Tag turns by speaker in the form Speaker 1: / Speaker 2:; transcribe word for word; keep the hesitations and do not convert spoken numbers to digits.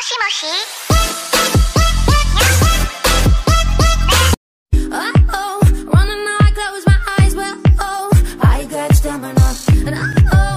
Speaker 1: Uh-oh, running now I close my eyes, well, oh, I got stamina, and uh-oh